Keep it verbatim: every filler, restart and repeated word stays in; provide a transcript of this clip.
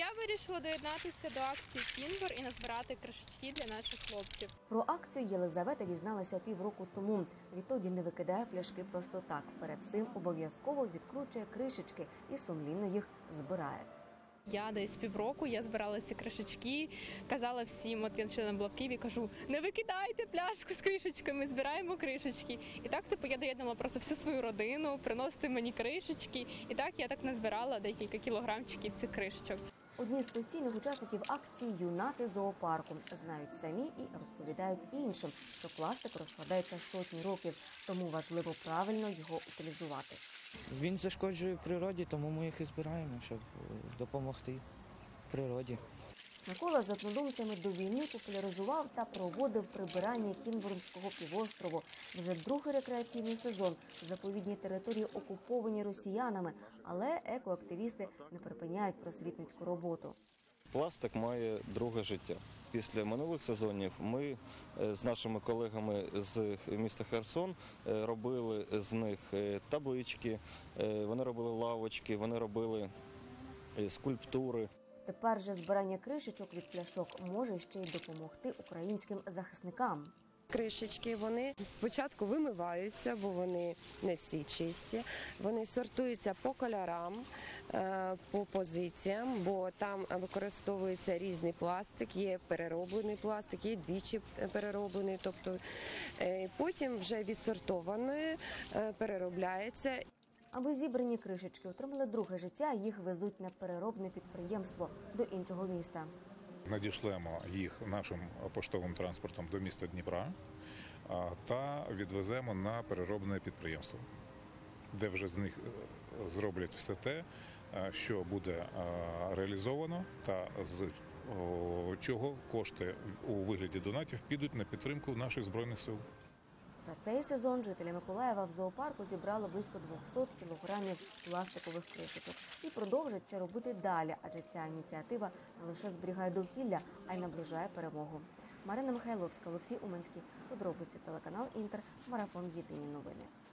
я вирішила доєднатися до акції «Кінбур» і назбирати кришечки для наших хлопців. Про акцію Єлизавета дізналася півроку тому. Відтоді не викидає пляшки просто так. Перед цим обов'язково відкручує кришечки і сумлінно їх збирає. Я десь півроку я збирала ці кришечки, казала всім, от я ще була в Києві, кажу, не викидайте пляшку з кришечками, збираємо кришечки. І так, типу, я доєднала просто всю свою родину, приносити мені кришечки. І так я так назбирала декілька кілограмчиків цих кришечок. Одні з постійних учасників акції – юнати зоопарку. Знають самі і розповідають іншим, що пластик розкладається сотні років, тому важливо правильно його утилізувати. Він зашкоджує природі, тому ми їх і збираємо, щоб допомогти природі. Микола з однодумцями до війни популяризував та проводив прибирання Кінбурнського півострову. Вже другий рекреаційний сезон. Заповідні території окуповані росіянами, але екоактивісти не припиняють просвітницьку роботу. Пластик має друге життя. Після минулих сезонів ми з нашими колегами з міста Херсон робили з них таблички, вони робили лавочки, вони робили скульптури. Тепер же збирання кришечок від пляшок може ще й допомогти українським захисникам. Кришечки, вони спочатку вимиваються, бо вони не всі чисті. Вони сортуються по кольорам, по позиціям, бо там використовується різний пластик, є перероблений пластик, є двічі перероблений. Тобто потім вже відсортований, переробляється. Аби зібрані кришечки отримали друге життя, їх везуть на переробне підприємство до іншого міста. Надішлемо їх нашим поштовим транспортом до міста Дніпра та відвеземо на переробне підприємство, де вже з них зроблять все те, що буде реалізовано та з чого кошти у вигляді донатів підуть на підтримку наших Збройних сил. За цей сезон жителі Миколаєва в зоопарку зібрали близько двохсот кілограмів пластикових кришечок. І продовжать це робити далі, адже ця ініціатива не лише зберігає довкілля, а й наближає перемогу. Марина Михайловська, Олексій Уманський. Подробиці телеканал «Інтер». Марафон. Єдині новини.